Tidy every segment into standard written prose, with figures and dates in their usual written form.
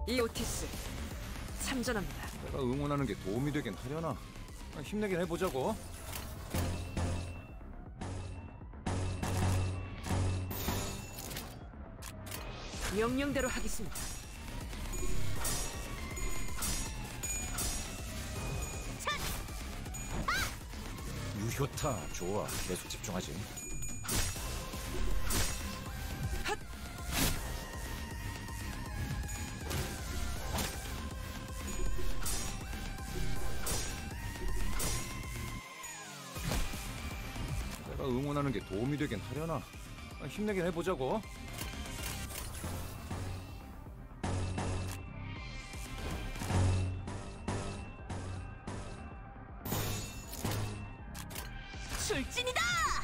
이 오티스 참전합니다. 내가 응원하는 게 도움이 되긴 하려나? 힘내긴 해보자고. 명령대로 하겠습니다. 유효타 좋아. 계속 집중하지. 내가 응원하는 게 도움이 되긴 하려나? 힘내긴 해보자고. 출진이다!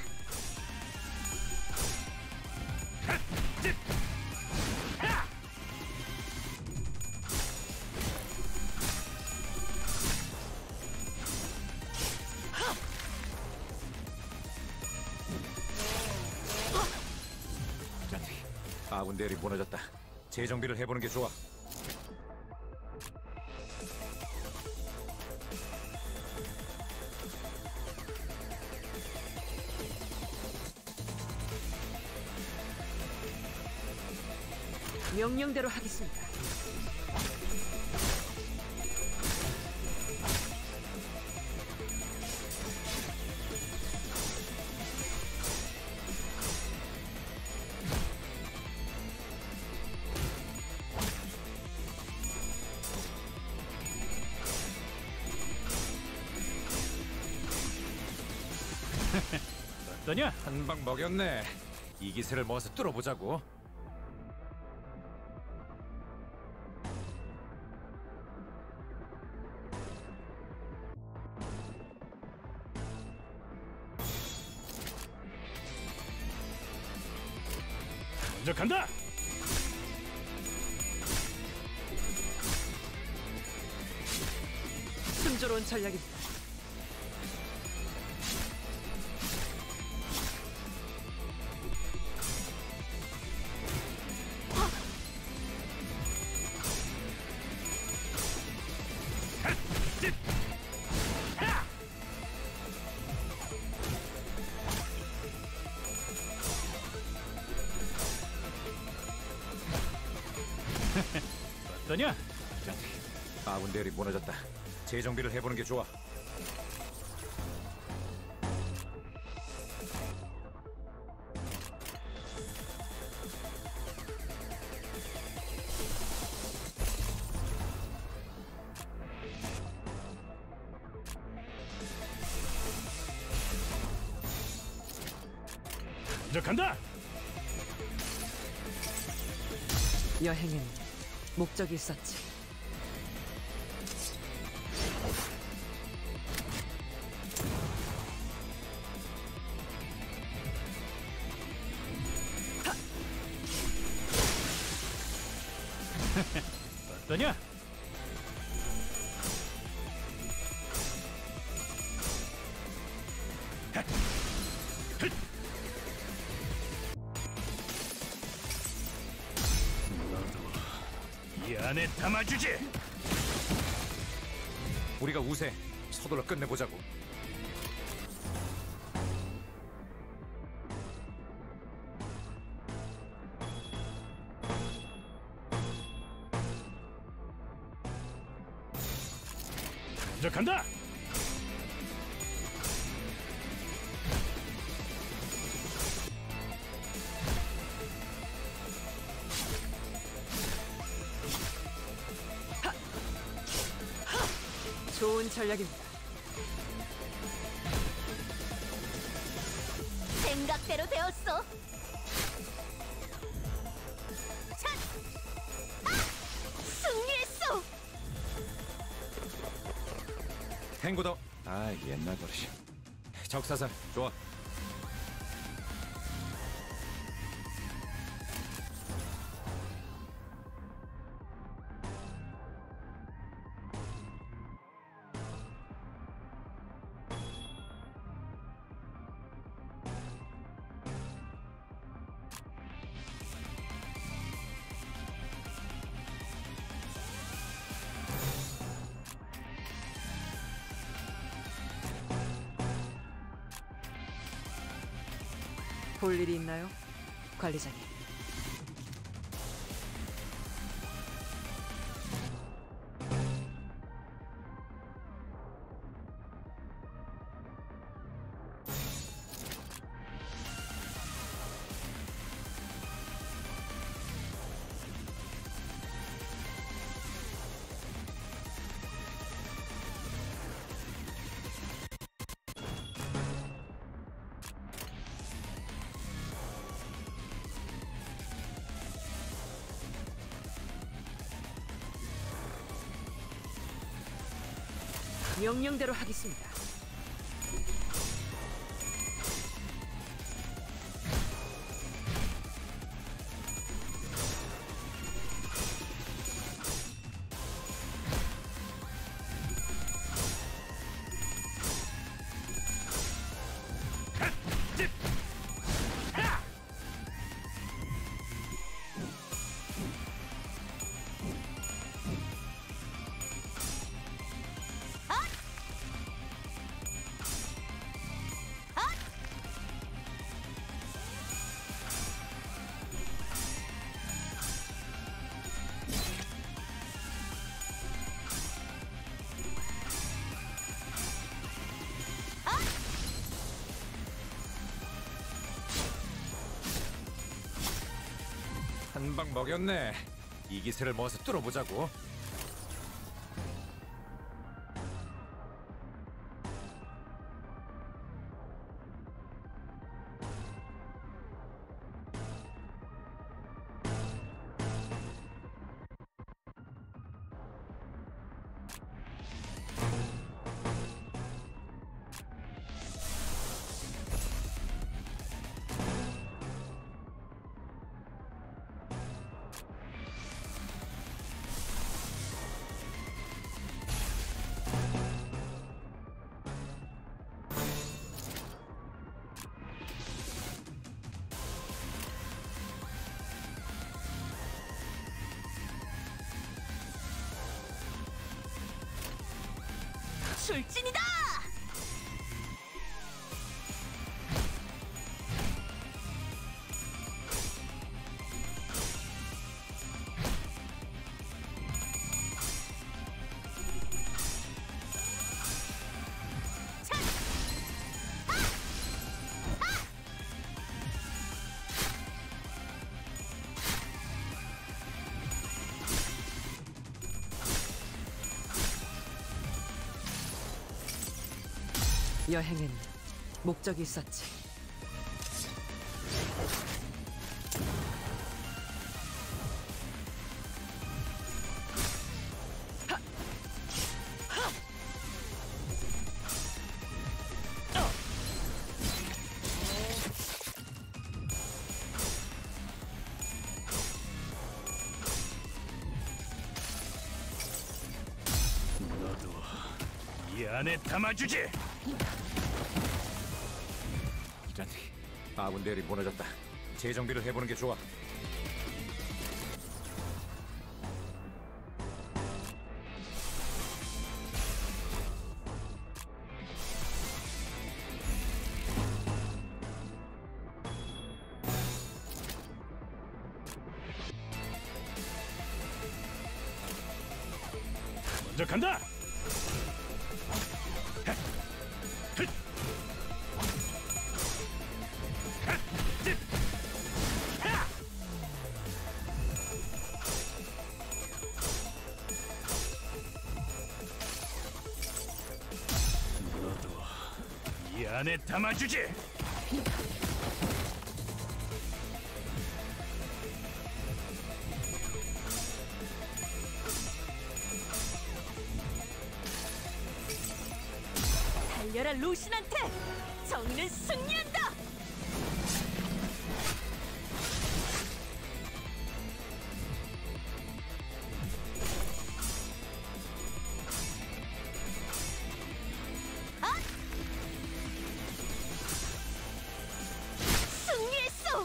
아군 대열이 무너졌다. 재정비를 해보는 게 좋아. 명령대로 하겠습니다. 어떠냐? 한 방 먹였네. 이 기세를 모아서 뚫어보자고. 공격한다! 순조로운 전략입니다. 어떠냐? 아군 대열이 무너졌다. 재정비를 해보는 게 좋아. 공격한다! 여행엔 목적이 있었지. 어떠냐? 이 안에 담아주지! 우리가 우세. 서둘러 끝내보자고. 공격한다! 좋은 전략입니다. 생각대로 되었어. 차! 승리했어. 탱고더. 아, 옛날 버릇이. 적사살 좋아. 볼 일이 있나요, 관리자님? 명령대로 하겠습니다. 한 방 먹였네. 이 기세를 모아서 뚫어보자고. 출진이다! 여행엔 목적이 있었지. 너도 이 안에 담아주지. 이런, 아군 대열이 무너졌다. 재정비를 해보는 게 좋아. 먼저 간다. 너도 이 안에 담아주지. 달려라 루신한테! 정의는 승리한다! 승리했어!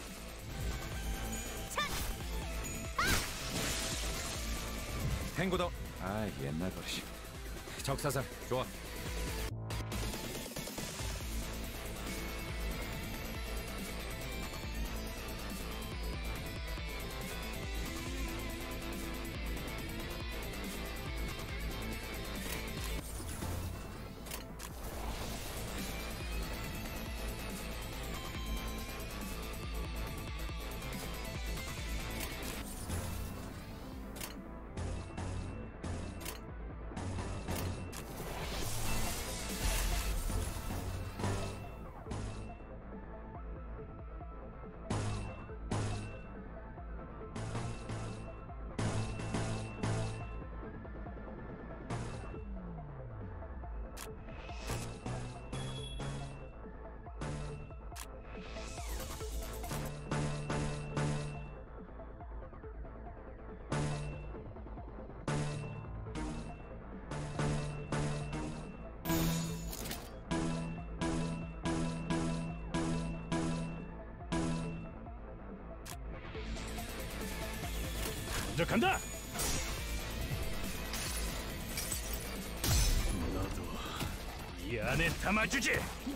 탱고더. 아, 옛날 버릇이. 적사상 좋아. 공격한다. 너도 이 안에 담아주지.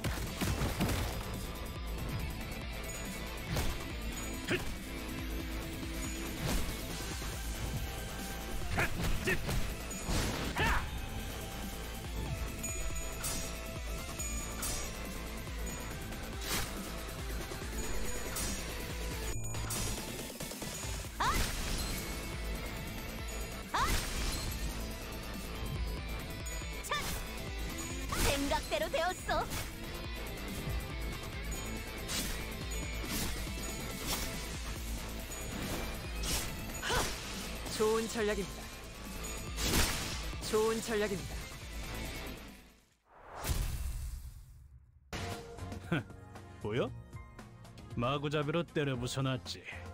흑! 하! 짓! 하! 생각대로 되었어. 좋은 전략입니다. 좋은 전략입니다. 보여? 마구잡이로 때려 부숴놨지.